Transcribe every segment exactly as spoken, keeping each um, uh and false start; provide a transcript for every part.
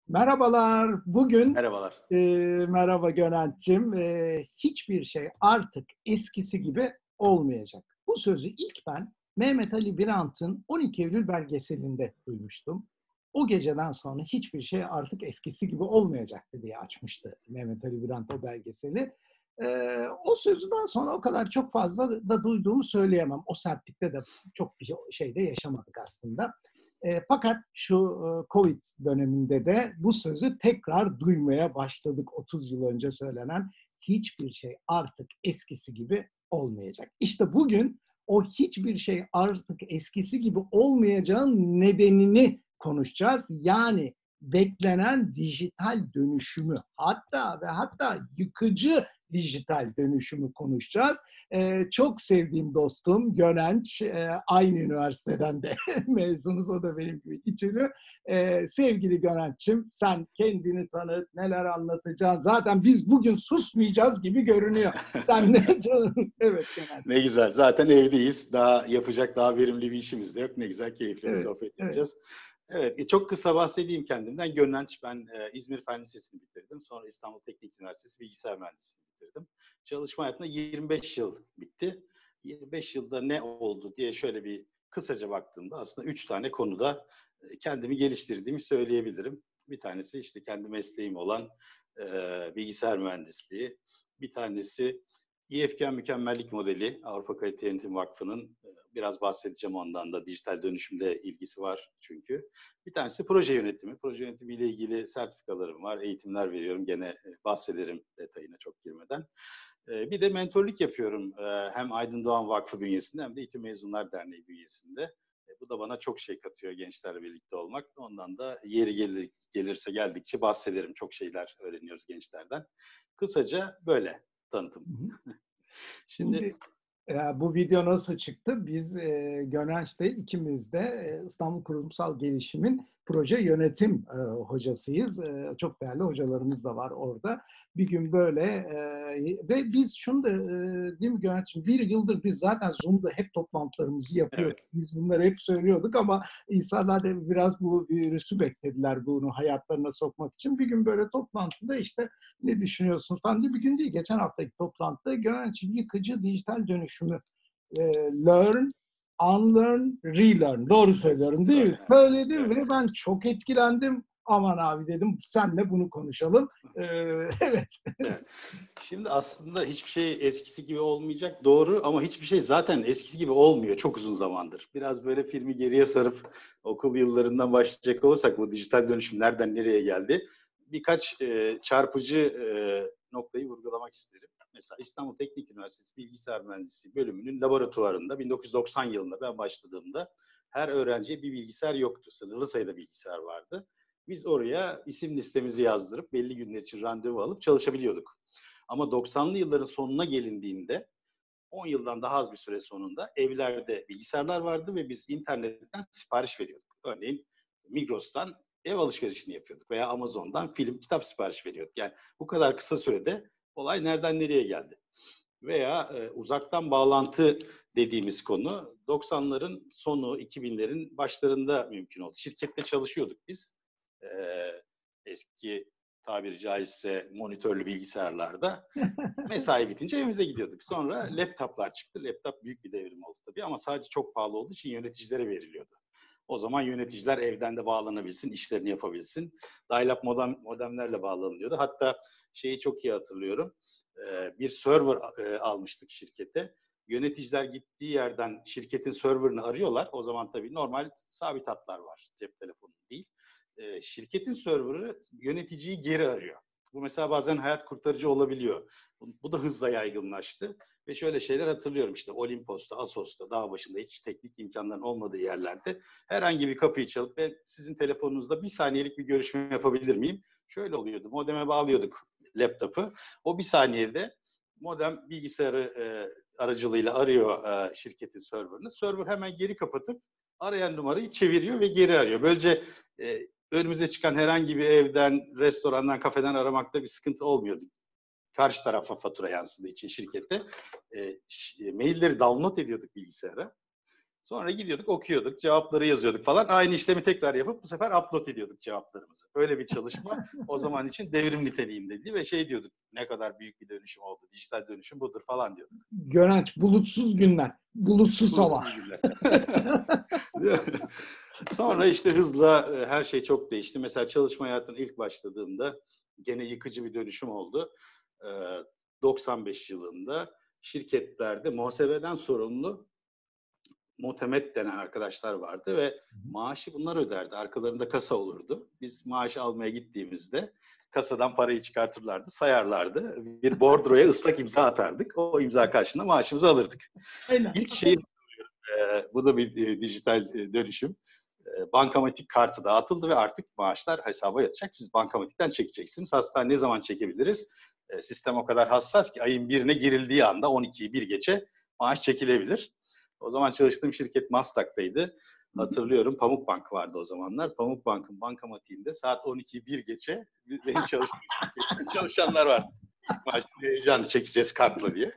Merhabalar. Bugün Merhabalar. e, merhaba Gönenç'cim. E, hiçbir şey artık eskisi gibi olmayacak. Bu sözü ilk ben Mehmet Ali Birant'ın on iki Eylül belgeselinde duymuştum. O geceden sonra hiçbir şey artık eskisi gibi olmayacaktı diye açmıştı Mehmet Ali Birant o belgeseli. E, o sözünden sonra o kadar çok fazla da duyduğumu söyleyemem. O sertlikte de çok bir şey de yaşamadık aslında. E, fakat şu e, Covid döneminde de bu sözü tekrar duymaya başladık. otuz yıl önce söylenen hiçbir şey artık eskisi gibi olmayacak. İşte bugün o hiçbir şey artık eskisi gibi olmayacağın nedenini konuşacağız. Yani beklenen dijital dönüşümü, hatta ve hatta yıkıcı dijital dönüşümü konuşacağız. Ee, çok sevdiğim dostum Gönenç, e, aynı üniversiteden de mezunuz, o da benim gibi İTÜ'lü. Ee, sevgili Gönenç'im, sen kendini tanıt, neler anlatacaksın? Zaten biz bugün susmayacağız gibi görünüyor. Sen ne canım? Evet Gönenç. Ne güzel. Zaten evdeyiz. Daha yapacak daha verimli bir işimiz de yok. Ne güzel, keyifli bir Evet, sohbet evet. yapacağız. Evet, e, çok kısa bahsedeyim kendimden. Gönlenç, ben e, İzmir Fen Lisesi'ni bitirdim. Sonra İstanbul Teknik Üniversitesi Bilgisayar Mühendisliğini bitirdim. Çalışma hayatında yirmi beş yıl bitti. yirmi beş yılda ne oldu diye şöyle bir kısaca baktığımda aslında üç tane konuda e, kendimi geliştirdiğimi söyleyebilirim. Bir tanesi işte kendi mesleğim olan e, bilgisayar mühendisliği. Bir tanesi İ F K Mükemmellik Modeli, Avrupa Kalite Yönetim Vakfı'nın, biraz bahsedeceğim ondan da, dijital dönüşümde ilgisi var çünkü. Bir tanesi proje yönetimi. Proje yönetimiyle ilgili sertifikalarım var, eğitimler veriyorum. Gene bahsederim detayına çok girmeden. Bir de mentorluk yapıyorum. Hem Aydın Doğan Vakfı bünyesinde hem de İTÜ Mezunlar Derneği bünyesinde. Bu da bana çok şey katıyor, gençlerle birlikte olmak. Ondan da yeri gelir, gelirse geldikçe bahsederim. Çok şeyler öğreniyoruz gençlerden. Kısaca böyle tanıtım. Şimdi Şimdi e, bu video nasıl çıktı? Biz e, Gönenç'te ikimiz de e, İstanbul Kurumsal Gelişim'in proje yönetim e, hocasıyız. E, çok değerli hocalarımız da var orada. Bir gün böyle e, ve biz şunu da e, değil mi Gönenç'ciğim? Bir yıldır biz zaten Zoom'da hep toplantılarımızı yapıyorduk. evet. Biz bunları hep söylüyorduk ama insanlar da biraz bu virüsü beklediler bunu hayatlarına sokmak için. Bir gün böyle toplantıda işte ne düşünüyorsun falan diye, bir gün değil, geçen haftaki toplantıda Gönenç'in yıkıcı dijital dönüşümü e, learn, unlearn, relearn. Doğru söylüyorum değil mi? Söyledim Evet. ve ben çok etkilendim. Aman abi dedim, senle bunu konuşalım. Ee, evet. Evet. Şimdi aslında hiçbir şey eskisi gibi olmayacak, doğru, ama hiçbir şey zaten eskisi gibi olmuyor çok uzun zamandır. Biraz böyle filmi geriye sarıp okul yıllarından başlayacak olursak bu dijital dönüşüm nereden nereye geldi? Birkaç e, çarpıcı e, noktayı vurgulamak isterim. Mesela İstanbul Teknik Üniversitesi Bilgisayar Mühendisliği bölümünün laboratuvarında bin dokuz yüz doksan yılında ben başladığımda her öğrenciye bir bilgisayar yoktu. Sınırlı sayıda bilgisayar vardı. Biz oraya isim listemizi yazdırıp belli günler için randevu alıp çalışabiliyorduk. Ama doksanlı yılların sonuna gelindiğinde on yıldan daha az bir süre sonunda evlerde bilgisayarlar vardı ve biz internetten sipariş veriyorduk. Örneğin Migros'tan ev alışverişini yapıyorduk veya Amazon'dan film, kitap sipariş veriyorduk. Yani bu kadar kısa sürede olay nereden nereye geldi? Veya e, uzaktan bağlantı dediğimiz konu doksanların sonu, iki binlerin başlarında mümkün oldu. Şirkette çalışıyorduk biz. E, eski tabiri caizse monitörlü bilgisayarlarda. Mesai bitince evimize gidiyorduk. Sonra laptoplar çıktı. Laptop büyük bir devrim oldu tabii ama sadece çok pahalı olduğu için yöneticilere veriliyordu. O zaman yöneticiler evden de bağlanabilsin, işlerini yapabilsin. Dial-up modem, modemlerle bağlanılıyordu. Hatta şeyi çok iyi hatırlıyorum. Bir server almıştık şirkete. Yöneticiler gittiği yerden şirketin serverını arıyorlar. O zaman tabii normal sabit hatlar var. Cep telefonu değil. Şirketin serverı yöneticiyi geri arıyor. Bu mesela bazen hayat kurtarıcı olabiliyor. Bu da hızla yaygınlaştı. Ve şöyle şeyler hatırlıyorum, işte Olimpos'ta, Assos'ta, dağ başında hiç teknik imkanların olmadığı yerlerde herhangi bir kapıyı çalıp ve sizin telefonunuzda bir saniyelik bir görüşme yapabilir miyim? Şöyle oluyordu. Modeme bağlıyorduk laptopu. O bir saniyede modem bilgisayarı e, aracılığıyla arıyor e, şirketin serverını. Server hemen geri kapatıp arayan numarayı çeviriyor ve geri arıyor. Böylece e, önümüze çıkan herhangi bir evden, restorandan, kafeden aramakta bir sıkıntı olmuyordu. Karşı tarafa fatura yansıdığı için şirkette e, mailleri download ediyorduk bilgisayara. Sonra gidiyorduk, okuyorduk, cevapları yazıyorduk falan. Aynı işlemi tekrar yapıp bu sefer upload ediyorduk cevaplarımızı. Böyle bir çalışma o zaman için devrim niteliğindeydi ve şey diyorduk, ne kadar büyük bir dönüşüm oldu, dijital dönüşüm budur falan diyorduk. Gönenç, bulutsuz günler, bulutsuz hava. Bulutsuz günler. Sonra işte hızla her şey çok değişti. Mesela çalışma hayatına ilk başladığımda gene yıkıcı bir dönüşüm oldu. doksan beş yılında şirketlerde muhasebeden sorumlu muhtemet denen arkadaşlar vardı ve maaşı bunlar öderdi. Arkalarında kasa olurdu. Biz maaşı almaya gittiğimizde kasadan parayı çıkartırlardı, sayarlardı. Bir bordroya ıslak imza atardık. O imza karşılığında maaşımızı alırdık. Aynen. İlk şey, e, bu da bir e, dijital e, dönüşüm. E, bankamatik kartı dağıtıldı ve artık maaşlar hesaba yatacak. Siz bankamatikten çekeceksiniz. Hastane ne zaman çekebiliriz? E, sistem o kadar hassas ki ayın birine girildiği anda on ikiyi bir geçe maaş çekilebilir. O zaman çalıştığım şirket Maslak'taydı. Hatırlıyorum, Pamukbank vardı o zamanlar. Pamukbank'ın bankamatiğinde saat on ikiyi bir geçe benim çalıştığım şirkette çalışanlar vardı. Maaşını heyecanlı çekeceğiz kartla diye.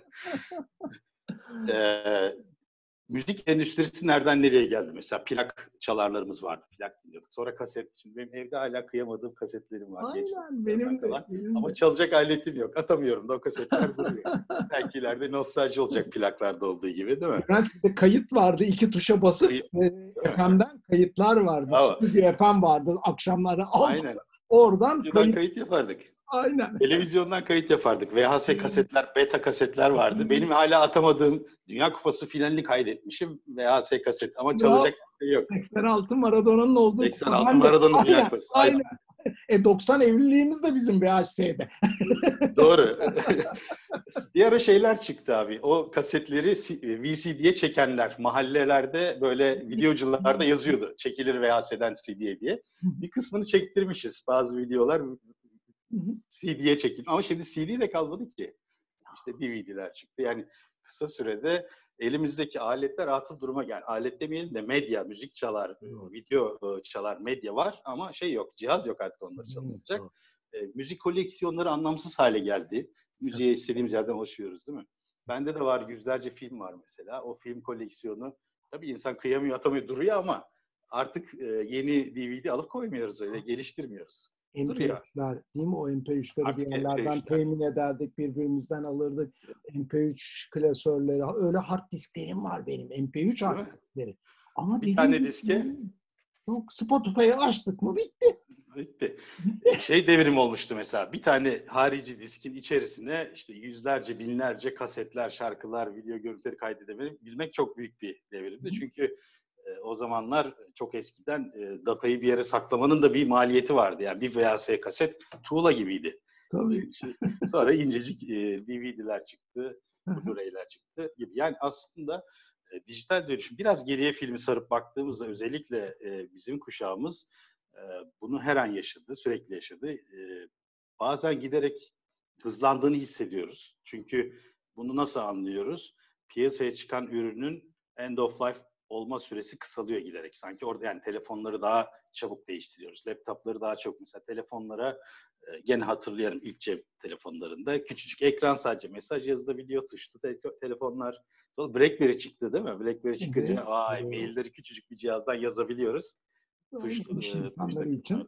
Ee, müzik endüstrisi nereden nereye geldi? Mesela plak çalarlarımız vardı. Plak dinliyorduk. Sonra kaset. Şimdi benim evde hala kıyamadığım kasetlerim var. Aynen, benim de. Benim Ama de. çalacak aletim yok. Atamıyorum da o kasetler duruyor. Belki ileride nostalji olacak plaklarda olduğu gibi, değil mi? Gönenç, bir de kayıt vardı. İki tuşa basıp Kayıt, e, F M'den kayıtlar vardı. Ama, Stüdyo F M vardı. Akşamları altıda. aynen. Oradan Stüdyodan kayıt. kayıt yapardık. Aynen. Televizyondan kayıt yapardık. V H S kasetler, beta kasetler vardı. Benim hala atamadığım Dünya Kupası finalini kaydetmişim. V H S kaset ama çalacak bir şey yok. seksen altı Maradona'nın olduğu seksen kupa. altı Ben de. Maradona Dünya Aynen. Kupası. Aynen. E doksan evliliğimiz de bizim V H S'de. Doğru. Bir ara şeyler çıktı abi. O kasetleri V C D'ye çekenler mahallelerde böyle videocularda yazıyordu. Çekilir V H S'den C D'ye diye. Bir kısmını çektirmişiz. Bazı videolar C D'ye çekildi. Ama şimdi C D de kalmadı ki. İşte D V D'ler çıktı. Yani kısa sürede elimizdeki aletler atıl duruma geldi. Alet demeyelim de medya, müzik çalar, video çalar, medya var ama şey yok, cihaz yok artık onları çalınacak. E, müzik koleksiyonları anlamsız hale geldi. Müziğe istediğimiz yerden ulaşıyoruz, değil mi? Bende de var, yüzlerce film var mesela. O film koleksiyonu, tabii insan kıyamıyor, atamıyor, duruyor ama artık e, yeni D V D alıp koymuyoruz öyle, geliştirmiyoruz. M P üçler değil mi? O M P üçleri Artık bir yerlerden M P üçler temin ederdik, birbirimizden alırdık. M P üç klasörleri, öyle hard disklerim var benim. M P üç hard diskleri. Ama bir tane diske yok, Spotify'ı açtık mı bitti. Bitti. Şey devrim olmuştu mesela. Bir tane harici diskin içerisine işte yüzlerce, binlerce kasetler, şarkılar, video görüntüleri kaydedebilmek çok büyük bir devrimdi. Çünkü e, o zamanlar çok eskiden e, datayı bir yere saklamanın da bir maliyeti vardı. Yani bir V H S kaset tuğla gibiydi. Tabii. Sonra incecik e, D V D'ler çıktı, Blu-ray'ler çıktı gibi. Yani aslında e, dijital dönüşüm biraz geriye filmi sarıp baktığımızda özellikle e, bizim kuşağımız e, bunu her an yaşadı, sürekli yaşadı. E, bazen giderek hızlandığını hissediyoruz. Çünkü bunu nasıl anlıyoruz? Piyasaya çıkan ürünün end of life olma süresi kısalıyor giderek. Sanki orada yani telefonları daha çabuk değiştiriyoruz. Laptopları daha çok, mesela telefonlara e, gene hatırlıyorum ilk cep telefonlarında küçücük ekran, sadece mesaj yazılabiliyor, tuşlu te- telefonlar. Sonra BlackBerry çıktı değil mi? BlackBerry çıkınca vay mailleri küçücük bir cihazdan yazabiliyoruz. Tuşlu, İş e, insanları tuşlu için.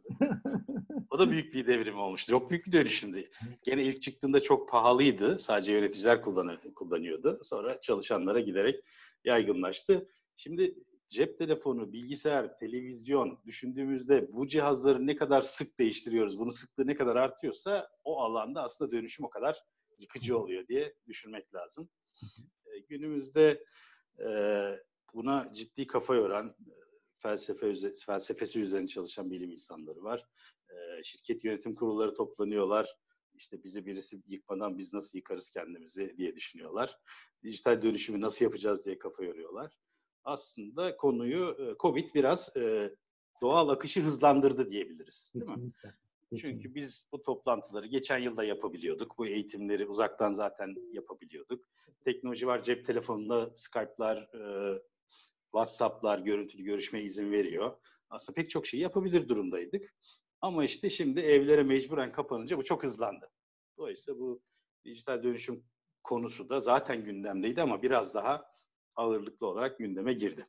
O da büyük bir devrim olmuştu. Çok büyük bir dönüşümdü. Gene ilk çıktığında çok pahalıydı. Sadece yöneticiler kullanıyordu. Sonra çalışanlara giderek yaygınlaştı. Şimdi cep telefonu, bilgisayar, televizyon düşündüğümüzde bu cihazları ne kadar sık değiştiriyoruz, bunun sıklığı ne kadar artıyorsa o alanda aslında dönüşüm o kadar yıkıcı oluyor diye düşünmek lazım. E, günümüzde e, buna ciddi kafa yoran, felsefe felsefesi üzerine çalışan bilim insanları var. E, şirket yönetim kurulları toplanıyorlar. İşte bizi birisi yıkmadan biz nasıl yıkarız kendimizi diye düşünüyorlar. Dijital dönüşümü nasıl yapacağız diye kafa yoruyorlar. Aslında konuyu Covid biraz e, doğal akışı hızlandırdı diyebiliriz. Değil mi? Çünkü biz bu toplantıları geçen yılda yapabiliyorduk. Bu eğitimleri uzaktan zaten yapabiliyorduk. Teknoloji var, cep telefonunda Skype'lar, e, WhatsApp'lar görüntülü görüşmeye izin veriyor. Aslında pek çok şeyi yapabilir durumdaydık. Ama işte şimdi evlere mecburen kapanınca bu çok hızlandı. Dolayısıyla bu dijital dönüşüm konusu da zaten gündemdeydi ama biraz daha ağırlıklı olarak gündeme girdi.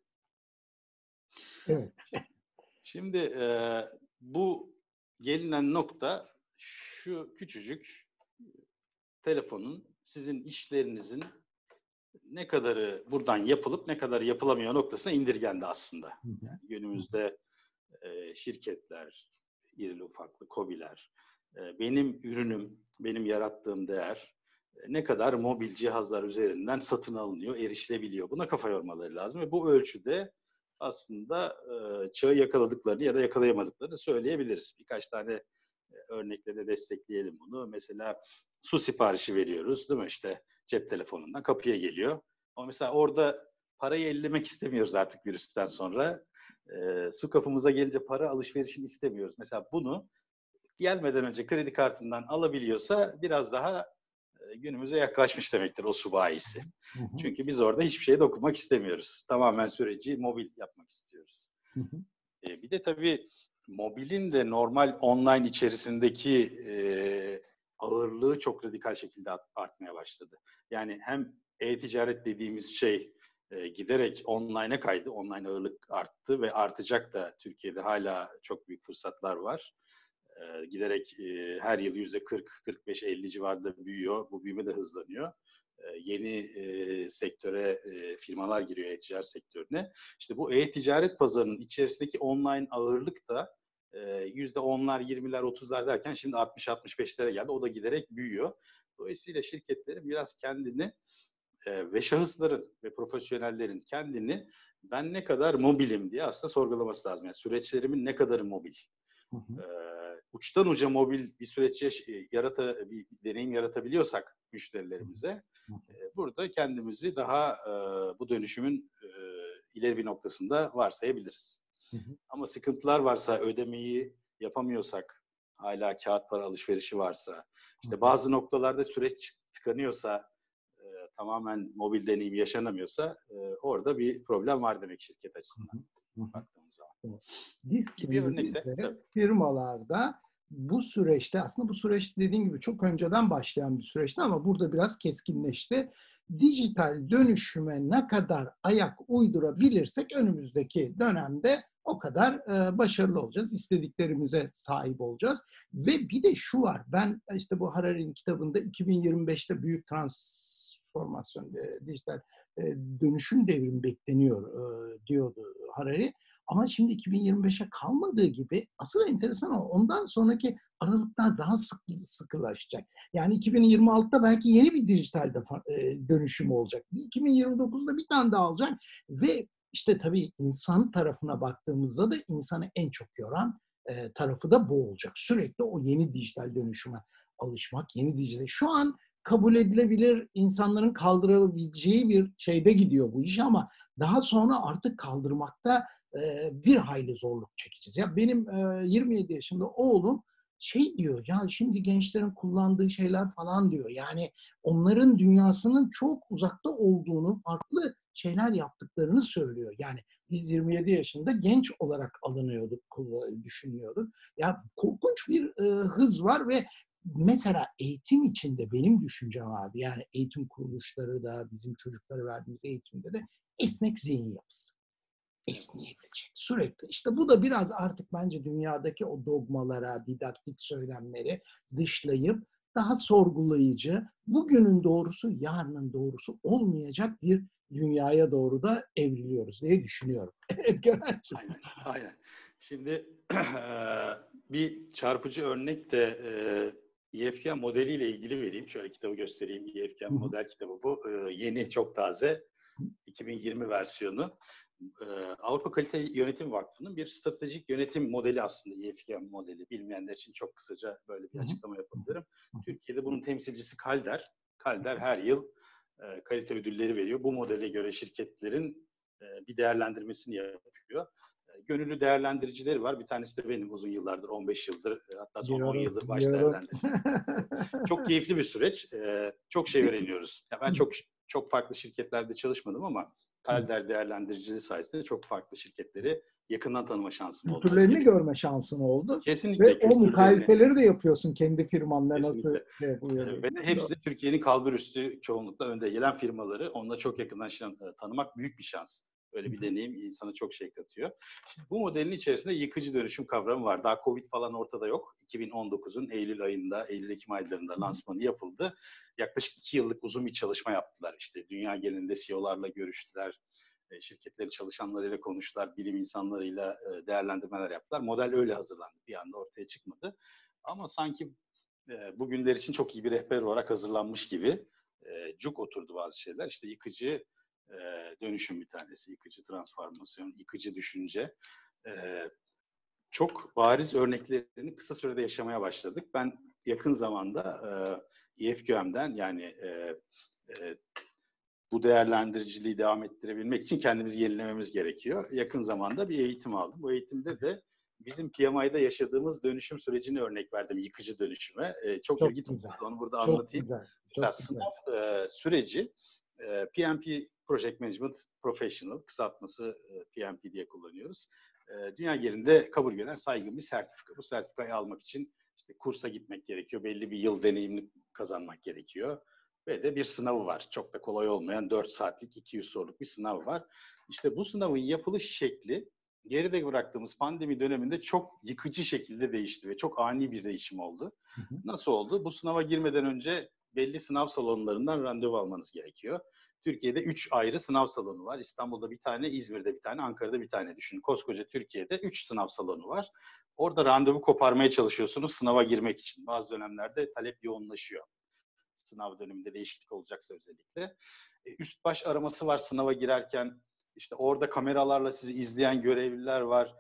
Evet. Şimdi e, bu gelinen nokta şu küçücük telefonun sizin işlerinizin ne kadarı buradan yapılıp ne kadarı yapılamıyor noktasına indirgendi aslında. Hı hı. Günümüzde e, şirketler, irili ufaklı KOBİ'ler, e, benim ürünüm, benim yarattığım değer e, ne kadar mobil cihazlar üzerinden satın alınıyor, erişilebiliyor. Buna kafa yormaları lazım ve bu ölçüde aslında e, çağı yakaladıklarını ya da yakalayamadıklarını söyleyebiliriz. Birkaç tane e, örnekle de destekleyelim bunu. Mesela su siparişi veriyoruz, değil mi? İşte cep telefonundan kapıya geliyor. Ama mesela orada parayı ellemek istemiyoruz artık virüsten sonra. E, su kapımıza gelince para alışverişini istemiyoruz. Mesela bunu gelmeden önce kredi kartından alabiliyorsa biraz daha e, günümüze yaklaşmış demektir o su bayisi. Hı hı. Çünkü biz orada hiçbir şeye dokunmak istemiyoruz. Tamamen süreci mobil yapmak istiyoruz. Hı hı. E, bir de tabii mobilin de normal online içerisindeki e, ağırlığı çok radikal şekilde artmaya başladı. Yani hem e-ticaret dediğimiz şey e, giderek online'a kaydı, online ağırlık arttı ve artacak da. Türkiye'de hala çok büyük fırsatlar var. E, giderek e, her yıl yüzde kırk, kırk beş, elli civarında büyüyor. Bu büyüme de hızlanıyor. E, yeni e, sektöre e, firmalar giriyor e-ticaret sektörüne. İşte bu e-ticaret pazarının içerisindeki online ağırlık da yüzde onlar, yirmiler, otuzlar derken şimdi altmış altmış beşlere geldi. O da giderek büyüyor. Dolayısıyla şirketlerin biraz kendini e, ve şahısların ve profesyonellerin kendini ben ne kadar mobilim diye aslında sorgulaması lazım. Yani süreçlerimin ne kadarı mobil? Hı hı. E, uçtan uca mobil bir süreç yarata, bir deneyim yaratabiliyorsak müşterilerimize e, burada kendimizi daha e, bu dönüşümün e, ileri bir noktasında varsayabiliriz. Hı hı. Ama sıkıntılar varsa, ödemeyi yapamıyorsak, hala kağıt para alışverişi varsa, işte bazı noktalarda süreç tıkanıyorsa, e, tamamen mobil deneyim yaşanamıyorsa e, orada bir problem var demek şirket açısından baktığımız zaman. Biz Bir örnek kendimiz de de tabii. firmalarda bu süreçte, aslında bu süreç dediğim gibi çok önceden başlayan bir süreçti ama burada biraz keskinleşti. Dijital dönüşüme ne kadar ayak uydurabilirsek önümüzdeki dönemde o kadar e, başarılı olacağız. İstediklerimize sahip olacağız. Ve bir de şu var, ben işte bu Harari'nin kitabında iki bin yirmi beşte büyük transformasyon, e, dijital e, dönüşüm devrimi bekleniyor e, diyordu Harari. Ama şimdi iki bin yirmi beşe kalmadığı gibi asıl enteresan o. Ondan sonraki aralıklar daha sık, sıkılaşacak. Yani iki bin yirmi altıda belki yeni bir dijital dönüşüm olacak. iki bin yirmi dokuzda bir tane daha olacak. Ve işte tabii insan tarafına baktığımızda da insanı en çok yoran e, tarafı da bu olacak. Sürekli o yeni dijital dönüşüme alışmak, yeni dijital. Şu an kabul edilebilir, insanların kaldırabileceği bir şeyde gidiyor bu iş ama daha sonra artık kaldırmakta bir hayli zorluk çekeceğiz. Ya benim yirmi yedi yaşında oğlum şey diyor, ya şimdi gençlerin kullandığı şeyler falan diyor. Yani onların dünyasının çok uzakta olduğunu, farklı şeyler yaptıklarını söylüyor. Yani biz yirmi yedi yaşında genç olarak alınıyorduk, düşünüyorduk. Ya korkunç bir hız var ve mesela eğitim içinde benim düşüncem abi, yani eğitim kuruluşları da bizim çocuklara verdiğimiz eğitimde de esnek zihin yapısı. Esneyebilecek. Sürekli. İşte bu da biraz artık bence dünyadaki o dogmalara, didaktik söylemleri dışlayıp daha sorgulayıcı, bugünün doğrusu yarının doğrusu olmayacak bir dünyaya doğru da evriliyoruz diye düşünüyorum. Evet Gökhan'cığım. Aynen, aynen. Şimdi bir çarpıcı örnek de E F K modeliyle ilgili vereyim. Şöyle kitabı göstereyim. E F K model kitabı bu. Yeni, çok taze. iki bin yirmi versiyonu. Avrupa Kalite Yönetim Vakfı'nın bir stratejik yönetim modeli aslında E F K modeli. Bilmeyenler için çok kısaca böyle bir açıklama yapabilirim. Türkiye'de bunun temsilcisi Kalder. Kalder her yıl kalite ödülleri veriyor. Bu modele göre şirketlerin bir değerlendirmesini yapıyor. Gönüllü değerlendiricileri var. Bir tanesi de benim, uzun yıllardır, on beş yıldır, hatta son on yıldır baş değerlendiricim. Çok keyifli bir süreç. Çok şey öğreniyoruz. Ya ben çok çok farklı şirketlerde çalışmadım ama Kalder değerlendiriciliği sayesinde çok farklı şirketleri yakından tanıma şansım oldu. Kültürlerini görme şansın oldu. Kesinlikle. Ve o mukayeseleri de yapıyorsun kendi firmanla nasıl şey yapılıyor diye. Ve de hepsi Türkiye'nin kalburüstü çoğunlukla önde gelen firmaları. Onunla çok yakından tanımak büyük bir şans. Öyle bir deneyim insana çok şey katıyor. Şimdi bu modelin içerisinde yıkıcı dönüşüm kavramı var. Daha Covid falan ortada yok. iki bin on dokuzun Eylül ayında, Eylül-Ekim aylarında lansmanı yapıldı. Yaklaşık iki yıllık uzun bir çalışma yaptılar. İşte dünya genelinde C E O'larla görüştüler. Şirketlerin çalışanlarıyla konuştular. Bilim insanlarıyla değerlendirmeler yaptılar. Model öyle hazırlandı. Bir anda ortaya çıkmadı. Ama sanki bugünler için çok iyi bir rehber olarak hazırlanmış gibi cuk oturdu bazı şeyler. İşte yıkıcı dönüşüm bir tanesi, yıkıcı transformasyon, yıkıcı düşünce. Çok bariz örneklerini kısa sürede yaşamaya başladık. Ben yakın zamanda E F Q M'den yani bu değerlendiriciliği devam ettirebilmek için kendimizi yenilememiz gerekiyor. Yakın zamanda bir eğitim aldım. Bu eğitimde de bizim P M I'da yaşadığımız dönüşüm sürecini örnek verdim, yıkıcı dönüşüme. Ee, çok, çok ilgi topladı, onu burada çok anlatayım. Güzel, Mesela çok sınav e, süreci e, P M P, Project Management Professional, kısaltması e, P M P diye kullanıyoruz. E, dünya genelinde kabul gören saygın bir sertifika. Bu sertifikayı almak için işte kursa gitmek gerekiyor, belli bir yıl deneyimini kazanmak gerekiyor. Ve de bir sınavı var. Çok da kolay olmayan dört saatlik iki yüz soruluk bir sınav var. İşte bu sınavın yapılış şekli geride bıraktığımız pandemi döneminde çok yıkıcı şekilde değişti ve çok ani bir değişim oldu. Hı hı. Nasıl oldu? Bu sınava girmeden önce belli sınav salonlarından randevu almanız gerekiyor. Türkiye'de üç ayrı sınav salonu var. İstanbul'da bir tane, İzmir'de bir tane, Ankara'da bir tane. Düşünün, koskoca Türkiye'de üç sınav salonu var. Orada randevu koparmaya çalışıyorsunuz sınava girmek için. Bazı dönemlerde talep yoğunlaşıyor. Sınav döneminde değişiklik olacaksa özellikle. Üst baş araması var sınava girerken. İşte orada kameralarla sizi izleyen görevliler var.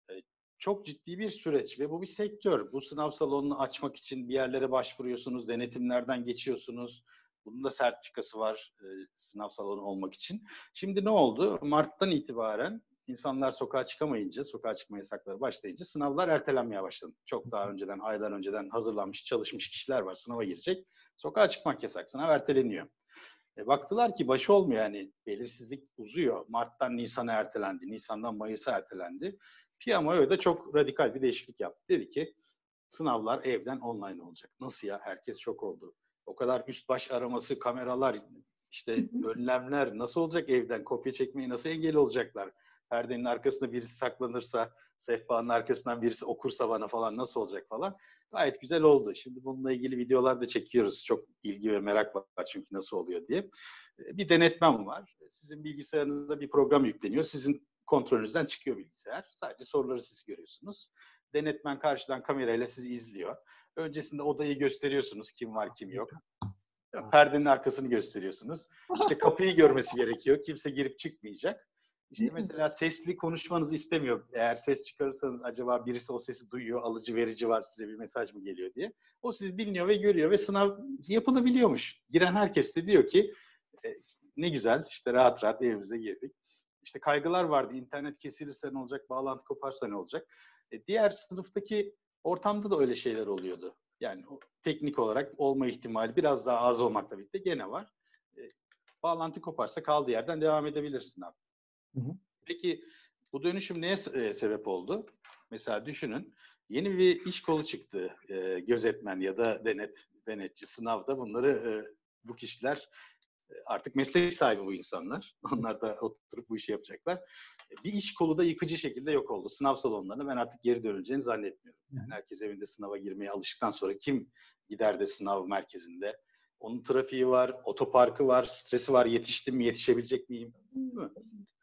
Çok ciddi bir süreç ve bu bir sektör. Bu sınav salonunu açmak için bir yerlere başvuruyorsunuz, denetimlerden geçiyorsunuz. Bunun da sertifikası var sınav salonu olmak için. Şimdi ne oldu? Mart'tan itibaren insanlar sokağa çıkamayınca, sokağa çıkma yasakları başlayınca sınavlar ertelenmeye başladı. Çok daha önceden, aylar önceden hazırlanmış, çalışmış kişiler var, sınava girecek. Sokağa çıkmak yasak, sınav erteleniyor. E, baktılar ki başı olmuyor, yani belirsizlik uzuyor. Mart'tan Nisan'a ertelendi, Nisan'dan Mayıs'a ertelendi. P M O da çok radikal bir değişiklik yaptı. Dedi ki sınavlar evden online olacak. Nasıl ya? Herkes şok oldu. O kadar üst baş araması, kameralar, işte önlemler nasıl olacak evden? Kopya çekmeyi nasıl engel olacaklar? Perdenin arkasında birisi saklanırsa, sehpanın arkasından birisi okursa bana falan nasıl olacak falan. Gayet güzel oldu. Şimdi bununla ilgili videolar da çekiyoruz. Çok ilgi ve merak var çünkü nasıl oluyor diye. Bir denetmem var. Sizin bilgisayarınıza bir program yükleniyor. Sizin kontrolünüzden çıkıyor bilgisayar. Sadece soruları siz görüyorsunuz. Denetmen karşıdan kamerayla sizi izliyor. Öncesinde odayı gösteriyorsunuz. Kim var, kim yok. Perdenin arkasını gösteriyorsunuz. İşte kapıyı görmesi gerekiyor. Kimse girip çıkmayacak. İşte mesela sesli konuşmanızı istemiyor. Eğer ses çıkarırsanız acaba birisi o sesi duyuyor, alıcı verici var, size bir mesaj mı geliyor diye. O sizi dinliyor ve görüyor ve sınav yapılabiliyormuş. Giren herkes de diyor ki e, ne güzel, işte rahat rahat evimize girdik. İşte kaygılar vardı. İnternet kesilirse ne olacak, bağlantı koparsa ne olacak? E, diğer sınıftaki ortamda da öyle şeyler oluyordu. Yani o, teknik olarak olma ihtimali biraz daha az olmakla birlikte gene var. E, bağlantı koparsa kaldığı yerden devam edebilirsin abi. Hı hı. Peki bu dönüşüm neye e, sebep oldu? Mesela düşünün, yeni bir iş kolu çıktı. E, gözetmen ya da denet denetçi sınavda bunları e, bu kişiler e, artık meslek sahibi bu insanlar. Onlar da oturup bu işi yapacaklar. E, bir iş kolu da yıkıcı şekilde yok oldu. Sınav salonlarına ben artık geri dönüleceğini zannetmiyorum. Yani herkes evinde sınava girmeye alıştıktan sonra kim gider de sınav merkezinde? Onun trafiği var, otoparkı var, stresi var. Yetiştim mi, yetişebilecek miyim? Değil mi?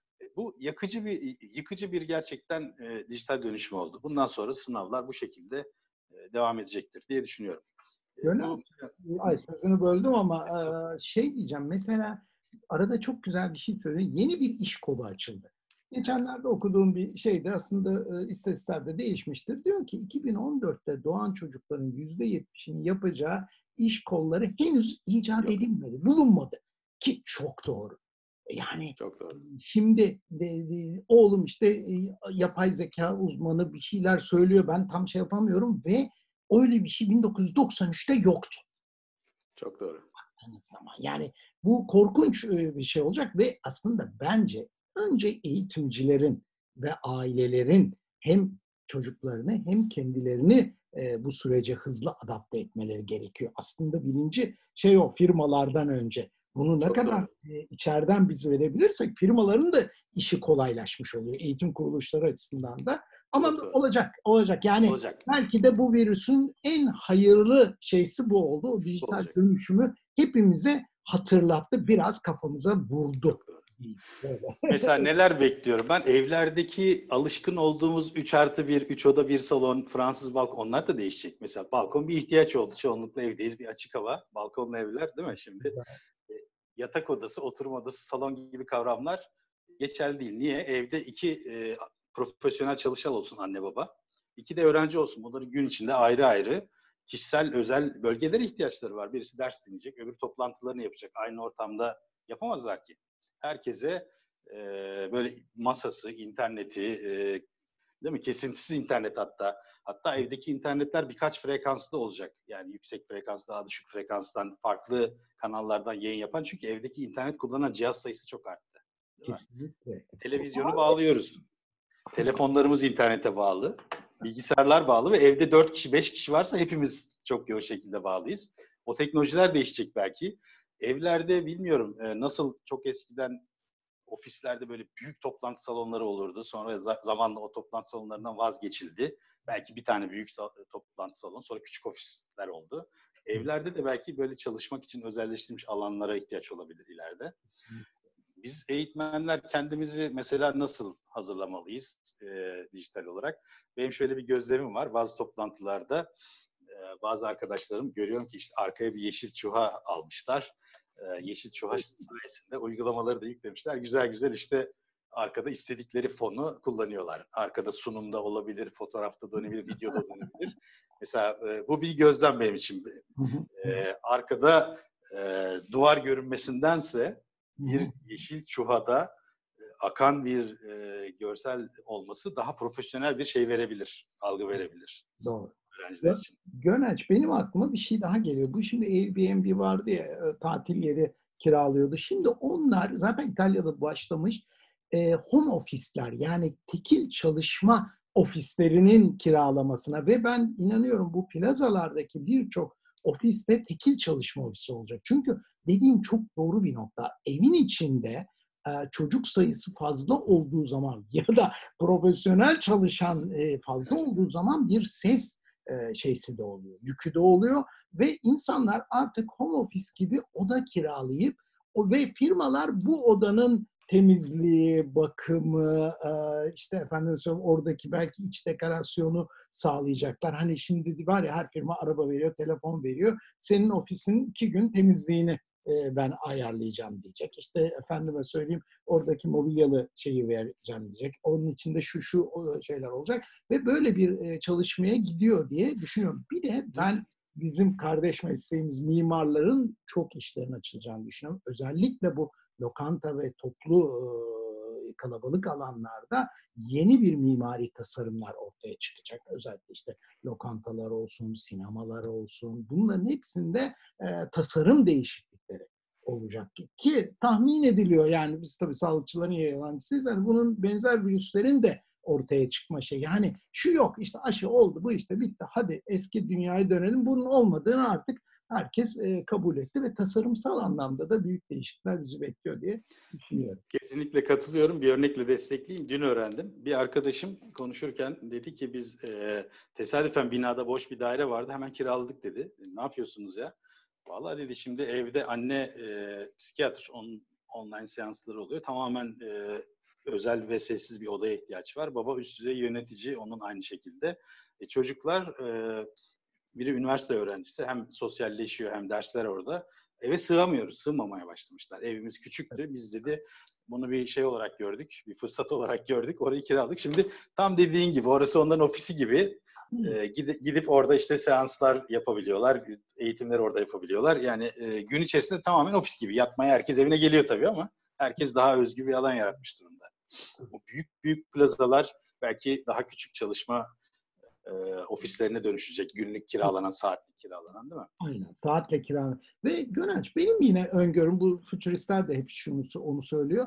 Bu yakıcı bir, yıkıcı bir gerçekten e, dijital dönüşüm oldu. Bundan sonra sınavlar bu şekilde e, devam edecektir diye düşünüyorum. E, bu, Ay sözünü böldüm ama e, şey diyeceğim. Mesela arada çok güzel bir şey söyledin. Yeni bir iş kolu açıldı. Geçenlerde okuduğum bir şeyde aslında e, istatistiklerde değişmiştir. Diyor ki iki bin on dörtte doğan çocukların yüzde yetmişini yapacağı iş kolları henüz icat Yok. edilmedi, bulunmadı. Ki çok doğru. Yani çok doğru. Şimdi de, de, oğlum işte e, yapay zeka uzmanı bir şeyler söylüyor. Ben tam şey yapamıyorum ve öyle bir şey bin dokuz yüz doksan üçte yoktu. Çok doğru. Baktığınız zaman. Yani bu korkunç bir şey olacak ve aslında bence önce eğitimcilerin ve ailelerin hem çocuklarını hem kendilerini e, bu sürece hızlı adapte etmeleri gerekiyor. Aslında birinci şey o, firmalardan önce. Bunu ne Çok kadar doğru. e, içeriden biz verebilirsek firmaların da işi kolaylaşmış oluyor. Eğitim kuruluşları açısından da. Ama Çok doğru. olacak, olacak. Yani Olacak. belki de bu virüsün en hayırlı şeysi bu oldu. O Bu dijital olacak. dönüşümü hepimize hatırlattı, biraz kafamıza vurdu. Çok doğru. Böyle. Mesela neler bekliyorum ben? Evlerdeki alışkın olduğumuz üç artı bir, üç oda bir salon, Fransız balkon, onlar da değişecek. Mesela balkon bir ihtiyaç oldu. Çoğunlukla evdeyiz. Bir açık hava. Balkonlu evler değil mi şimdi? E, Yatak odası, oturma odası, salon gibi kavramlar geçerli değil. Niye? Evde iki e, profesyonel çalışan olsun anne baba. İki de öğrenci olsun. Bunların gün içinde ayrı ayrı kişisel, özel bölgelere ihtiyaçları var. Birisi ders dinleyecek, öbür toplantılarını yapacak. Aynı ortamda yapamazlar ki. Herkese e, böyle masası, interneti, e, değil mi? Kesintisiz internet hatta. Hatta evdeki internetler birkaç frekanslı olacak. Yani yüksek frekans, daha düşük frekanstan, farklı kanallardan yayın yapan. Çünkü evdeki internet kullanan cihaz sayısı çok arttı. Değil mi? Kesinlikle. Televizyonu bağlıyoruz. Telefonlarımız internete bağlı. Bilgisayarlar bağlı ve evde dört kişi, beş kişi varsa hepimiz çok yoğun şekilde bağlıyız. O teknolojiler değişecek belki. Evlerde bilmiyorum nasıl, çok eskiden ofislerde böyle büyük toplantı salonları olurdu. Sonra za- zamanla o toplantı salonlarından vazgeçildi. Belki bir tane büyük sa- toplantı salonu, sonra küçük ofisler oldu. Evlerde de belki böyle çalışmak için özelleştirilmiş alanlara ihtiyaç olabilir ileride. Biz eğitmenler kendimizi mesela nasıl hazırlamalıyız e, dijital olarak? Benim şöyle bir gözlemim var. Bazı toplantılarda e, bazı arkadaşlarım görüyorum ki işte arkaya bir yeşil çuha almışlar. E, yeşil çuha sayesinde uygulamaları da yüklemişler. Güzel güzel işte arkada istedikleri fonu kullanıyorlar. Arkada sunumda olabilir, fotoğrafta dönebilir, videoda dönebilir. Mesela e, bu bir gözlem benim için. E, arkada e, duvar görünmesindense bir yeşil çuhada e, akan bir e, görsel olması daha profesyonel bir şey verebilir, algı verebilir Doğru. öğrenciler için. Göneç, benim aklıma bir şey daha geliyor. Bu şimdi Airbnb vardı ya, e, tatil yeri kiralıyordu. Şimdi onlar zaten İtalya'da başlamış e, home ofisler, yani tekil çalışma ofislerinin kiralamasına ve ben inanıyorum bu plazalardaki birçok ofiste tekil çalışma ofisi olacak. Çünkü dediğin çok doğru bir nokta. Evin içinde e, çocuk sayısı fazla olduğu zaman ya da profesyonel çalışan e, fazla olduğu zaman bir ses e, şeysi de oluyor, yükü de oluyor ve insanlar artık home office gibi oda kiralayıp o ve firmalar bu odanın temizliği, bakımı, e, işte efendim söyleyeyim oradaki belki iç dekorasyonu sağlayacaklar. Hani şimdi var ya, her firma araba veriyor, telefon veriyor. Senin ofisinin iki gün temizliğini e, ben ayarlayacağım diyecek. İşte efendime söyleyeyim oradaki mobilyalı şeyi vereceğim diyecek. Onun içinde şu şu şeyler olacak ve böyle bir çalışmaya gidiyor diye düşünüyorum. Bir de ben bizim kardeş mesleğimiz mimarların çok işlerinin açılacağını düşünüyorum. Özellikle bu lokanta ve toplu kalabalık alanlarda yeni bir mimari tasarımlar ortaya çıkacak. Özellikle işte lokantalar olsun, sinemalar olsun, bunların hepsinde e, tasarım değişiklikleri olacak ki, ki tahmin ediliyor, yani biz tabii sağlıkçıların yalancısıyız, yani bunun benzer virüslerin de ortaya çıkma şey. Yani şu yok işte, aşı oldu, bu işte bitti, hadi eski dünyaya dönelim. Bunun olmadığını artık herkes e, kabul etti ve tasarımsal anlamda da büyük değişiklikler bizi bekliyor diye düşünüyorum. Kesinlikle katılıyorum. Bir örnekle destekleyeyim. Dün öğrendim. Bir arkadaşım konuşurken dedi ki biz e, tesadüfen binada boş bir daire vardı. Hemen kiraladık dedi. E, ne yapıyorsunuz ya? Vallahi dedi şimdi evde anne e, psikiyatr on, online seansları oluyor. Tamamen e, özel ve sessiz bir odaya ihtiyaç var. Baba üst düzey yönetici, onun aynı şekilde. E, çocuklar e, biri üniversite öğrencisi, hem sosyalleşiyor hem dersler orada. Eve sığamıyoruz, sığmamaya başlamışlar. Evimiz küçüktü. Biz dedi bunu bir şey olarak gördük, bir fırsat olarak gördük. Orayı kiraladık. Şimdi tam dediğin gibi orası onların ofisi gibi. E, gidip, gidip orada işte seanslar yapabiliyorlar, eğitimleri orada yapabiliyorlar. Yani e, gün içerisinde tamamen ofis gibi. Yatmaya herkes evine geliyor tabii ama herkes daha özgür bir alan yaratmış durumda. Bu büyük büyük plazalar belki daha küçük çalışma e, ofislerine dönüşecek. Günlük kiralanan, saatlik kiralanan, değil mi? Aynen. Saatle kiralanan. Ve Gönenç, benim yine öngörüm, bu fütüristler de hep şunu onu söylüyor.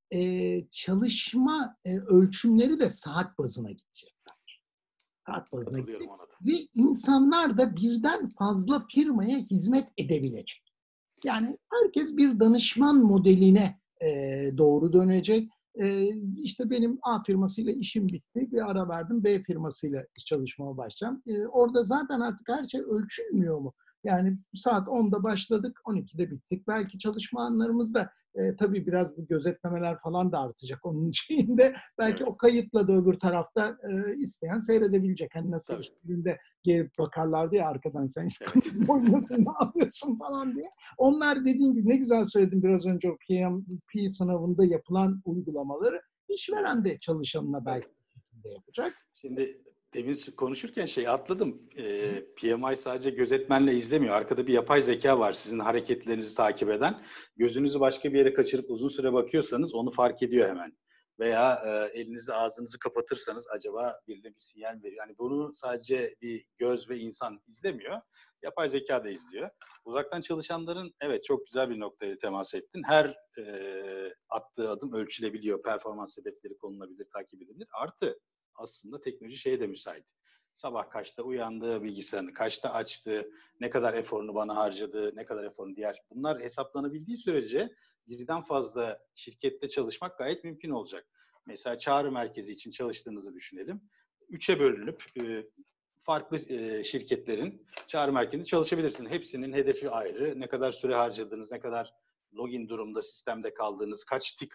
e, çalışma e, ölçümleri de saat bazına gidecek. Saat bazına Katılıyorum gidecek. ona da. Ve insanlar da birden fazla firmaya hizmet edebilecek. Yani herkes bir danışman modeline e, doğru dönecek. E, işte benim A firmasıyla işim bitti. Bir ara verdim. B firmasıyla iş çalışmaya başlayacağım. E, orada zaten artık her şey ölçülmüyor mu? Yani saat onda başladık, on ikide bittik. Belki çalışma anlarımız da e, tabii biraz bu gözetlemeler falan da artacak onun şeyinde. Belki Evet. o kayıtla da öbür tarafta e, isteyen seyredebilecek. Hani nasıl Tabii. iş birinde gelip bakarlardı ya arkadan sen Evet. İskambil mi oynuyorsun, ne yapıyorsun falan diye. Onlar dediğin gibi ne güzel söyledin biraz önce o P M P sınavında yapılan uygulamaları işveren de çalışanına Tabii. belki bir şekilde yapacak. Şimdi demin konuşurken şey atladım. Ee, P M I sadece gözetmenle izlemiyor. Arkada bir yapay zeka var sizin hareketlerinizi takip eden. Gözünüzü başka bir yere kaçırıp uzun süre bakıyorsanız onu fark ediyor hemen. Veya e, elinizle ağzınızı kapatırsanız acaba birine bir sinyal veriyor. Yani bunu sadece bir göz ve insan izlemiyor. Yapay zeka da izliyor. Uzaktan çalışanların evet çok güzel bir noktaya temas ettin. Her e, attığı adım ölçülebiliyor. Performans hedefleri konulabilir, takip edilebilir. Artı aslında teknoloji şeye de müsait. Sabah kaçta uyandı, bilgisayarını kaçta açtı, ne kadar eforunu bana harcadı, ne kadar eforunu diğer. Bunlar hesaplanabildiği sürece birden fazla şirkette çalışmak gayet mümkün olacak. Mesela çağrı merkezi için çalıştığınızı düşünelim. Üçe bölünüp e, farklı e, şirketlerin çağrı merkezinde çalışabilirsiniz. Hepsinin hedefi ayrı. Ne kadar süre harcadığınız, ne kadar login durumda sistemde kaldığınız, kaç tik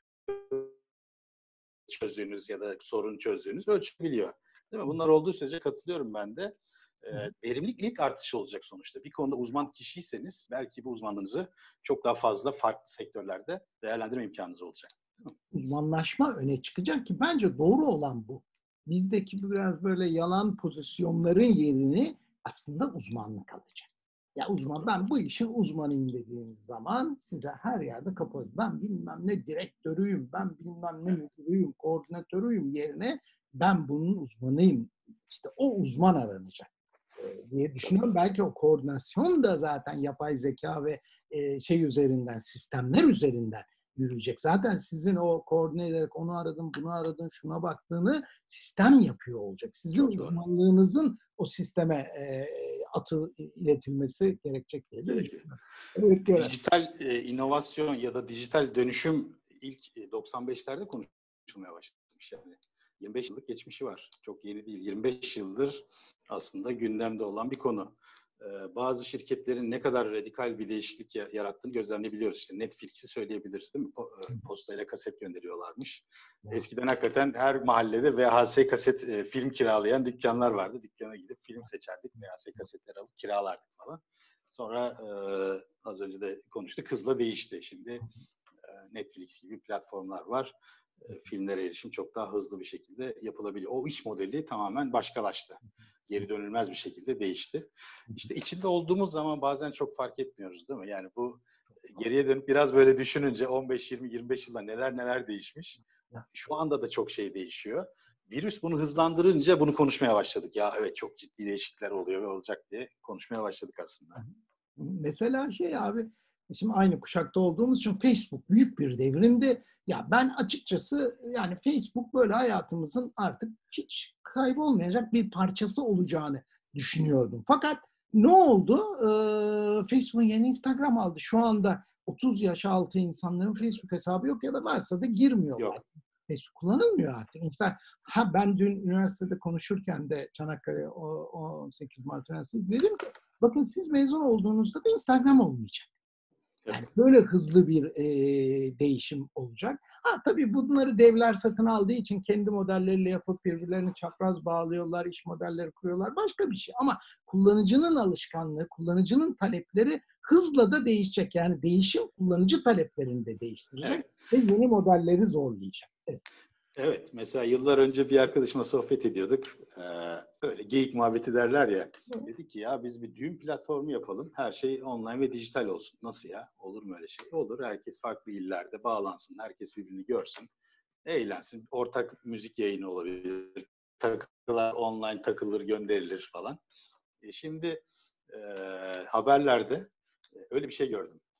çözdüğünüz ya da sorun çözdüğünüz ölçülebiliyor. Değil mi? Bunlar olduğu sürece katılıyorum ben de. E, verimlilik ilk artışı olacak sonuçta. Bir konuda uzman kişiyseniz belki bu uzmanlığınızı çok daha fazla farklı sektörlerde değerlendirme imkanınız olacak. Uzmanlaşma öne çıkacak ki bence doğru olan bu. Bizdeki biraz böyle yalan pozisyonların yerini aslında uzmanlık alacak. Ya uzman, ben bu işin uzmanıyım dediğiniz zaman size her yerde kapı. Ben bilmem ne direktörüyüm, ben bilmem ne müdürüyüm, koordinatörüyüm yerine ben bunun uzmanıyım. İşte o uzman aranacak diye düşünüyorum. Belki o koordinasyon da zaten yapay zeka ve şey üzerinden, sistemler üzerinden yürüyecek. Zaten sizin o koordine ederek onu aradın, bunu aradın, şuna baktığını sistem yapıyor olacak. Sizin Çok doğru. uzmanlığınızın o sisteme e, atı iletilmesi gerekecek diye de Gerekiyor. düşünüyorum. Evet, dijital e, inovasyon ya da dijital dönüşüm ilk e, doksan beşlerde konuşulmaya başlamış yani. yirmi beş yıllık geçmişi var. Çok yeni değil. yirmi beş yıldır aslında gündemde olan bir konu. Ee, bazı şirketlerin ne kadar radikal bir değişiklik yarattığını gözlemleyebiliyoruz. İşte Netflix'i söyleyebiliriz değil mi? Postayla kaset gönderiyorlarmış. Ya. Eskiden hakikaten her mahallede V H S kaset e, film kiralayan dükkanlar vardı. Dükkana gidip film seçerdik. V H S kasetleri alıp kiralardık falan. Sonra e, az önce de konuştuk. Hızla değişti. Şimdi e, Netflix gibi platformlar var. E, filmlere erişim çok daha hızlı bir şekilde yapılabiliyor. O iş modeli tamamen başkalaştı. Geri dönülmez bir şekilde değişti. İşte içinde olduğumuz zaman bazen çok fark etmiyoruz değil mi? Yani bu geriye dönüp biraz böyle düşününce on beş yirmi yirmi beş yılda neler neler değişmiş. Şu anda da çok şey değişiyor. Virüs bunu hızlandırınca bunu konuşmaya başladık. Ya evet çok ciddi değişiklikler oluyor ve olacak diye konuşmaya başladık aslında. Mesela şey abi, şimdi aynı kuşakta olduğumuz için Facebook büyük bir devrimdi. Ya ben açıkçası yani Facebook böyle hayatımızın artık hiç kaybolmayacak bir parçası olacağını düşünüyordum. Fakat ne oldu? Ee, Facebook yeni Instagram aldı. Şu anda otuz yaş altı insanların Facebook hesabı yok ya da varsa da girmiyorlar. Yok. Facebook kullanılmıyor artık. İnsan, ha ben dün üniversitede konuşurken de Çanakkale on sekiz Mart Üniversitesi dedim ki bakın siz mezun olduğunuzda da Instagram olmayacak. Yani evet. Böyle hızlı bir e, değişim olacak. Ha tabii bunları devler satın aldığı için kendi modelleriyle yapıp birbirlerini çapraz bağlıyorlar, iş modelleri kuruyorlar. Başka bir şey. Ama kullanıcının alışkanlığı, kullanıcının talepleri hızla da değişecek. Yani değişim kullanıcı taleplerini de değiştirecek evet. Ve yeni modelleri zorlayacak. Evet. Evet, mesela yıllar önce bir arkadaşımla sohbet ediyorduk. Ee, öyle geyik muhabbeti derler ya. Hı. Dedi ki ya biz bir düğün platformu yapalım. Her şey online ve dijital olsun. Nasıl ya? Olur mu öyle şey? Olur. Herkes farklı illerde bağlansın. Herkes birbirini görsün. Eğlensin. Ortak müzik yayını olabilir. Takılar online takılır, gönderilir falan. E şimdi e, haberlerde e, öyle bir şey gördüm.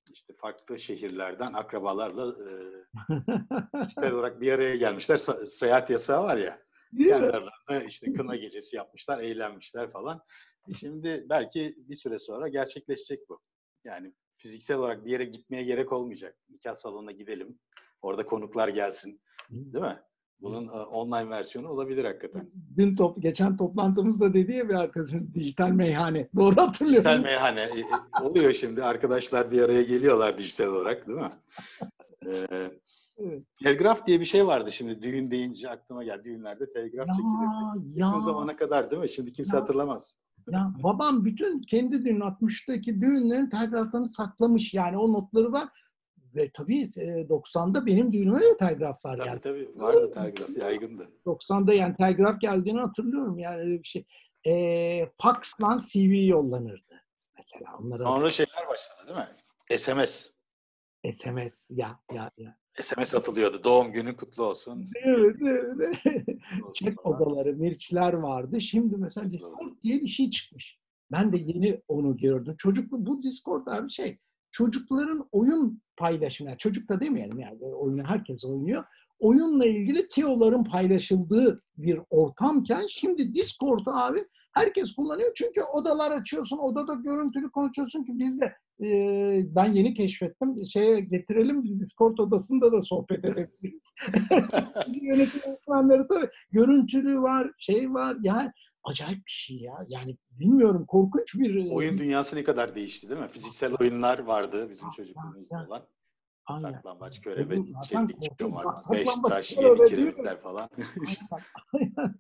işte farklı şehirlerden akrabalarla e, dijital olarak bir araya gelmişler. Sa- seyahat yasağı var ya. Değil Kendi mi? aralarında işte kına gecesi yapmışlar, eğlenmişler falan. E şimdi belki bir süre sonra gerçekleşecek bu. Yani fiziksel olarak bir yere gitmeye gerek olmayacak. Nikah salonuna gidelim. Orada konuklar gelsin. Değil mi? Bunun e, online versiyonu olabilir hakikaten. Dün top, geçen toplantımızda dedi ya bir arkadaşım, dijital meyhane. Doğru Dijital hatırlıyorum. meyhane e, e, oluyor şimdi. Arkadaşlar bir araya geliyorlar dijital olarak, değil mi? Ee, Evet. telgraf diye bir şey vardı şimdi. Düğün deyince aklıma geldi. Düğünlerde telgraf Ya çekilirdi. ya Yakın zamana kadar, değil mi? Şimdi kimse ya hatırlamaz. ya babam bütün kendi düğün altmıştaki düğünlerin telgraflarını saklamış. Yani o notları var. Ve tabii e, doksanda benim düğünüme de telgraflar Tabii geldi. tabii. Vardı telgraf. Yaygındı. doksanda yani telgraf geldiğini hatırlıyorum. Yani öyle bir şey. E, faxla C V yollanırdı. Mesela onları Sonra hatırlıyorum. şeyler başladı, değil mi? S M S. S M S ya ya ya. S M S atılıyordu. Doğum günün kutlu olsun. Değil mi? Değil mi? Değil mi? Kutlu olsun Chat falan. odaları, mirçler vardı. Şimdi mesela Discord diye bir şey çıkmış. Ben de yeni onu gördüm. Çocuklu bu Discord abi şey, çocukların oyun paylaşımı. Yani çocuk da demeyelim yani oyunu herkes oynuyor. Oyunla ilgili tiyoların paylaşıldığı bir ortamken şimdi Discord'u abi herkes kullanıyor. Çünkü odalar açıyorsun, odada görüntülü konuşuyorsun ki biz de e, ben yeni keşfettim. Şeye getirelim biz Discord odasında da sohbet edebiliriz. Yönetim ekranları tabii görüntülü var, şey var. Yani acayip bir şey ya. Yani bilmiyorum korkunç bir Oyun dünyası ne kadar değişti, değil mi? Fiziksel oyunlar vardı bizim çocukluğumuzda ya, olan. aynen. Saklambaç, Bu körebe, zaten çelik, korkunç. Bak çomak, beş saklambaç taş, yedi öyle değil mi? kiremitler falan. Aynen.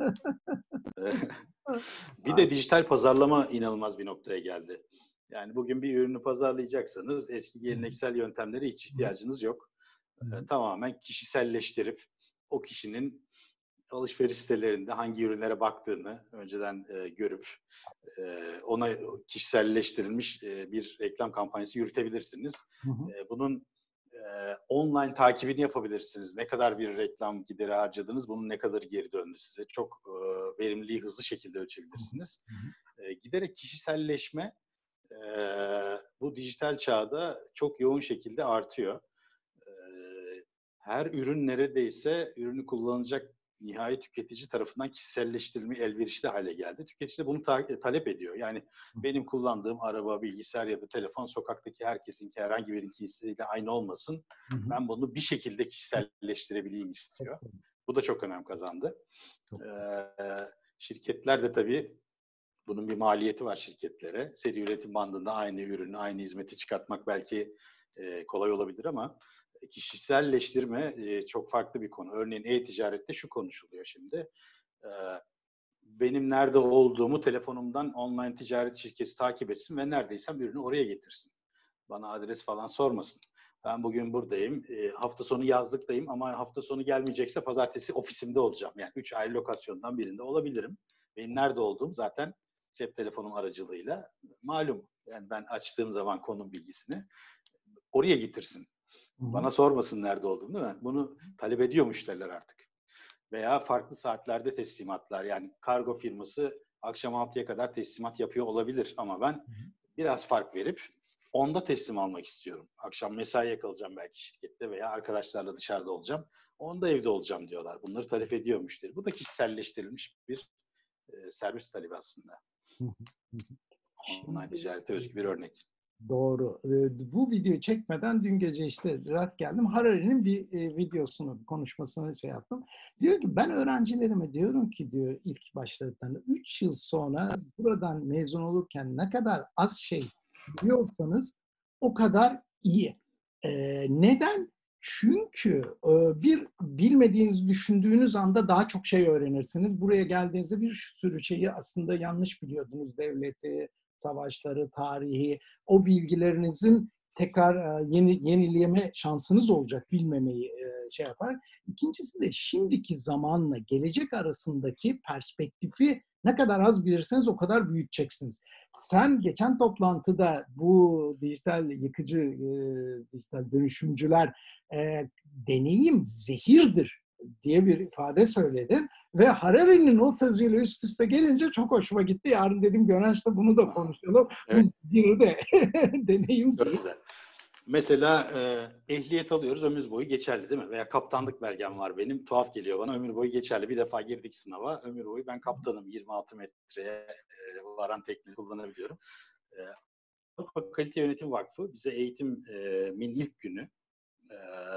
Bir de dijital pazarlama inanılmaz bir noktaya geldi. Yani bugün bir ürünü pazarlayacaksanız eski geleneksel yöntemlere hiç ihtiyacınız yok. Ee, tamamen kişiselleştirip o kişinin alışveriş sitelerinde hangi ürünlere baktığını önceden e, görüp e, ona kişiselleştirilmiş e, bir reklam kampanyası yürütebilirsiniz. E, bunun e, online takibini yapabilirsiniz. Ne kadar bir reklam gideri harcadınız, bunun ne kadar geri döndü size. Çok e, verimliliği hızlı şekilde ölçebilirsiniz. E, giderek kişiselleşme e, bu dijital çağda çok yoğun şekilde artıyor. E, her ürün neredeyse ürünü kullanacak nihai tüketici tarafından kişiselleştirilme elverişli hale geldi. Tüketici de bunu ta- talep ediyor. Yani benim kullandığım araba, bilgisayar ya da telefon sokaktaki herkesinki herhangi birinkisiyle aynı olmasın. Ben bunu bir şekilde kişiselleştirebileyim istiyor. Bu da çok önem kazandı. Ee, şirketler de tabii bunun bir maliyeti var şirketlere. Seri üretim bandında aynı ürünü, aynı hizmeti çıkartmak belki e, kolay olabilir ama kişiselleştirme e, çok farklı bir konu. Örneğin e-ticarette şu konuşuluyor şimdi. E, benim nerede olduğumu telefonumdan online ticaret şirketi takip etsin ve neredeysem ürünü oraya getirsin. Bana adres falan sormasın. Ben bugün buradayım, e, hafta sonu yazlıktayım ama hafta sonu gelmeyecekse pazartesi ofisimde olacağım. Yani üç ayrı lokasyondan birinde olabilirim. Benim nerede olduğum zaten cep telefonum aracılığıyla malum. Yani ben açtığım zaman konum bilgisini oraya getirsin. Bana sormasın nerede olduğumu, değil mi? Bunu talep ediyor müşteriler artık. Veya farklı saatlerde teslimatlar. Yani kargo firması akşam altıya kadar teslimat yapıyor olabilir ama ben biraz fark verip onda teslim almak istiyorum. Akşam mesaiye kalacağım belki şirkette veya arkadaşlarla dışarıda olacağım. Onda evde olacağım diyorlar. Bunları talep ediyor müşteri. Bu da kişiselleştirilmiş bir e, servis talebi aslında. Online Şimdi ticarete özgü bir örnek. doğru. Ee, Bu videoyu çekmeden dün gece işte rast geldim. Harari'nin bir e, videosunu, konuşmasını şey yaptım. Diyor ki ben öğrencilerime diyorum ki diyor ilk başladığında üç yıl sonra buradan mezun olurken ne kadar az şey biliyorsanız o kadar iyi. Ee, neden? Çünkü e, bir bilmediğinizi düşündüğünüz anda daha çok şey öğrenirsiniz. Buraya geldiğinizde bir sürü şeyi aslında yanlış biliyordunuz. Devleti, savaşları, tarihi, o bilgilerinizin tekrar yeni, yenileme şansınız olacak bilmemeyi şey yapar. İkincisi de şimdiki zamanla gelecek arasındaki perspektifi ne kadar az bilirseniz o kadar büyüteceksiniz. Sen geçen toplantıda bu dijital yıkıcı, e, dijital dönüşümcüler e, deneyim zehirdir diye bir ifade söyledin. Ve Harari'nin o sözüyle üst üste gelince çok hoşuma gitti. Yarın dedim Gönenç'le bunu da konuşalım. Evet. Bu zehiri de deneyim Çok zehir. güzel. Mesela e, ehliyet alıyoruz, ömür boyu geçerli değil mi? Veya kaptanlık belgem var benim, tuhaf geliyor bana, ömür boyu geçerli. Bir defa girdik sınava, ömür boyu ben kaptanım, yirmi altı metreye e, varan tekneyi kullanabiliyorum. E, Avrupa Kalite Yönetim Vakfı bize eğitimin ilk günü, e,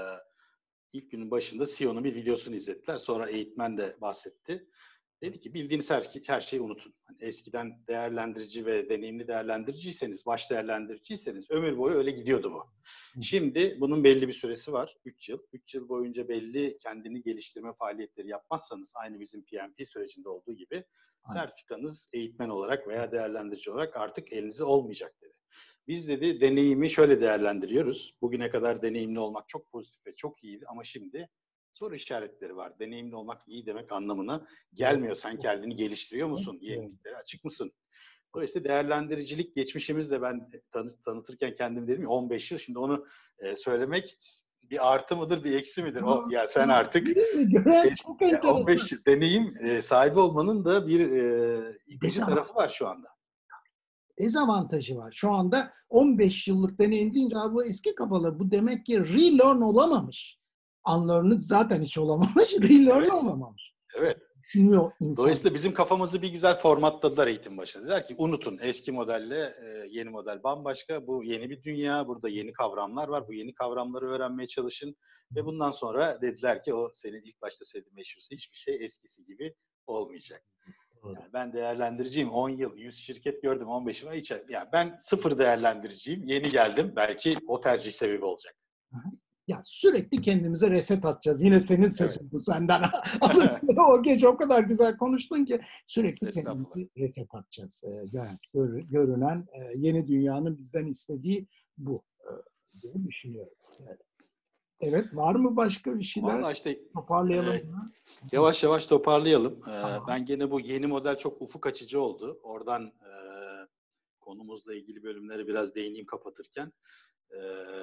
ilk günün başında C E O'nun bir videosunu izlettiler. Sonra eğitmen de bahsetti. Dedi ki bildiğiniz her, her şeyi unutun. Hani eskiden değerlendirici ve deneyimli değerlendiriciyseniz, baş değerlendiriciyseniz ömür boyu öyle gidiyordu bu. Şimdi bunun belli bir süresi var. üç yıl. üç yıl boyunca belli kendini geliştirme faaliyetleri yapmazsanız aynı bizim P M P sürecinde olduğu gibi sertifikanız eğitmen olarak veya değerlendirici olarak artık elinizde olmayacak dedi. Biz dedi deneyimi şöyle değerlendiriyoruz. Bugüne kadar deneyimli olmak çok pozitif ve çok iyiydi ama şimdi soru işaretleri var. Deneyimli olmak iyi demek anlamına gelmiyor. Sen kendini geliştiriyor musun? Yeniliklere açık mısın? Dolayısıyla değerlendiricilik geçmişimizde ben tanı, tanıtırken kendim dedim ya on beş yıl. Şimdi onu e, söylemek bir artı mıdır, bir eksi midir? O ya sen artık es, çok ya on beş yıl deneyim e, sahibi olmanın da bir e, yıkıcı tarafı var şu anda. Dezavantajı var. Şu anda on beş yıllık deneyim deyince bu eski kafalı. Bu demek ki relearn olamamış. Unlearned zaten hiç olamamış. Relearn evet. olamamış. Evet. Düşünüyor insan. Dolayısıyla bizim kafamızı bir güzel formatladılar eğitim başında. Dediler ki unutun eski modelle e, yeni model bambaşka. Bu yeni bir dünya. Burada yeni kavramlar var. Bu yeni kavramları öğrenmeye çalışın. Ve bundan sonra dediler ki o senin ilk başta söylediğin meşhur hiçbir şey eskisi gibi olmayacak. Yani ben değerlendiriciyim. on yıl, yüz şirket gördüm. on beş yıl. Hiç, yani ben sıfır değerlendiriciyim. Yeni geldim. Belki o tercih sebebi olacak. Ya sürekli kendimize reset atacağız. Yine senin sözün evet. Bu senden. O gece o kadar güzel konuştun ki sürekli kendimize reset atacağız. Yani gör, görünen yeni dünyanın bizden istediği bu diye düşünüyorum. Evet. Evet, var mı başka bir şeyler? Vallahi işte toparlayalım. E, yavaş yavaş toparlayalım. E, ben gene bu yeni model çok ufuk açıcı oldu. Oradan e, konumuzla ilgili bölümleri biraz değineyim kapatırken. E,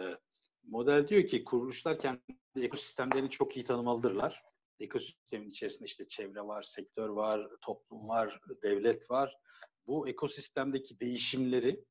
model diyor ki kuruluşlar kendi ekosistemlerini çok iyi tanımalıdırlar. Ekosistemin içerisinde işte çevre var, sektör var, toplum var, devlet var. Bu ekosistemdeki değişimleri,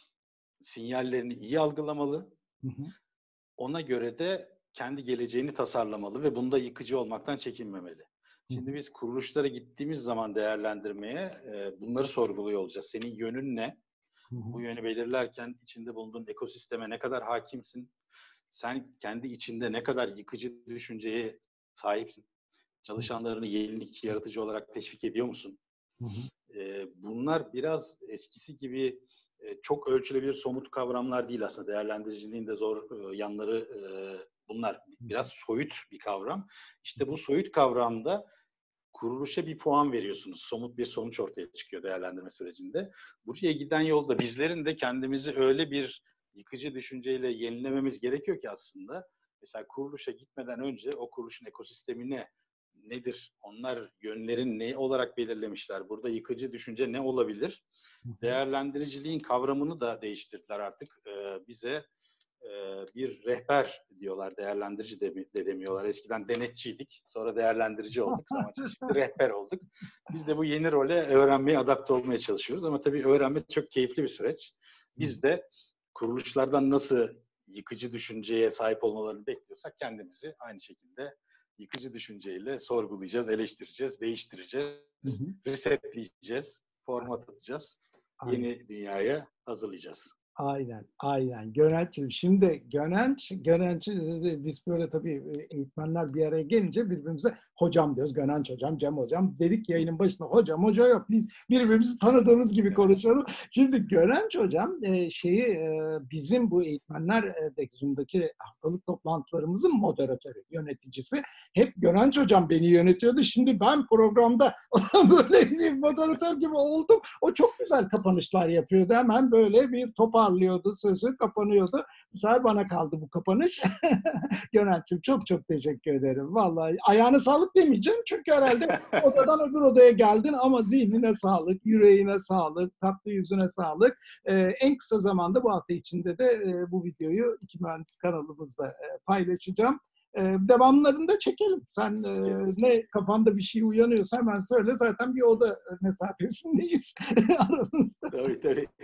sinyallerini iyi algılamalı. Hı hı. Ona göre de kendi geleceğini tasarlamalı ve bunda yıkıcı olmaktan çekinmemeli. Şimdi biz kuruluşlara gittiğimiz zaman değerlendirmeye e, bunları sorguluyor olacağız. Senin yönün ne? Hı hı. Bu yönü belirlerken içinde bulunduğun ekosisteme ne kadar hakimsin? Sen kendi içinde ne kadar yıkıcı düşünceye sahipsin? Çalışanlarını yenilikçi, yaratıcı olarak teşvik ediyor musun? Hı hı. E, bunlar biraz eskisi gibi e, çok ölçülebilir somut kavramlar değil aslında. Değerlendiriciliğin de zor e, yanları e, bunlar. Biraz soyut bir kavram. İşte bu soyut kavramda kuruluşa bir puan veriyorsunuz. Somut bir sonuç ortaya çıkıyor değerlendirme sürecinde. Buraya giden yolda bizlerin de kendimizi öyle bir yıkıcı düşünceyle yenilememiz gerekiyor ki aslında. Mesela kuruluşa gitmeden önce o kuruluşun ekosistemine nedir? Onlar yönlerin ne olarak belirlemişler? Burada yıkıcı düşünce ne olabilir? Değerlendiriciliğin kavramını da değiştirdiler artık. Ee, bize e, bir rehber diyorlar, değerlendirici de, de demiyorlar. Eskiden denetçiydik, sonra değerlendirici olduk, zaman çeşitli rehber olduk. Biz de bu yeni role öğrenmeye, adapte olmaya çalışıyoruz. Ama tabii öğrenme çok keyifli bir süreç. Biz de kuruluşlardan nasıl yıkıcı düşünceye sahip olmalarını bekliyorsak kendimizi aynı şekilde yıkıcı düşünceyle sorgulayacağız, eleştireceğiz, değiştireceğiz, hı hı. resetleyeceğiz, format atacağız. Aynen. Yeni dünyaya hazırlayacağız. Aynen, aynen. Gönenç'im. Şimdi Gönenç, Gönenç'i biz böyle tabii eğitmenler bir araya gelince birbirimize hocam diyoruz. Gönenç hocam, Cem hocam. Dedik yayının başında hocam, hoca yok. Biz birbirimizi tanıdığımız gibi konuşalım. Şimdi Gönenç hocam şeyi bizim bu eğitmenler Zoom'daki haftalık toplantılarımızın moderatörü, yöneticisi. Hep Gönenç hocam beni yönetiyordu. Şimdi ben programda böyle moderatör gibi oldum. O çok güzel kapanışlar yapıyordu. Hemen böyle bir toparlanıyordu. Sözü kapanıyordu. Bu sefer bana kaldı bu kapanış. Gönenç'im çok çok teşekkür ederim. Vallahi ayağına sağlık demeyeceğim. Çünkü herhalde odadan öbür odaya geldin ama zihnine sağlık, yüreğine sağlık, tatlı yüzüne sağlık. Ee, en kısa zamanda bu hafta içinde de e, bu videoyu iki mühendis kanalımızda e, paylaşacağım. Ee, devamlarını da çekelim. Sen e, ne kafanda bir şey uyanıyorsa hemen söyle. Zaten bir oda mesafesindeyiz aramızda. Tabii tabii.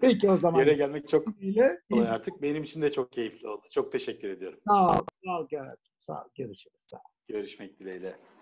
Peki o zaman. Yere gelmek çok Ile, kolay artık. Benim için de çok keyifli oldu. Çok teşekkür ediyorum. sağ ol. Sağ ol Gerard'cığım. Sağ ol. Görüşürüz. Sağ ol. Görüşmek dileğiyle.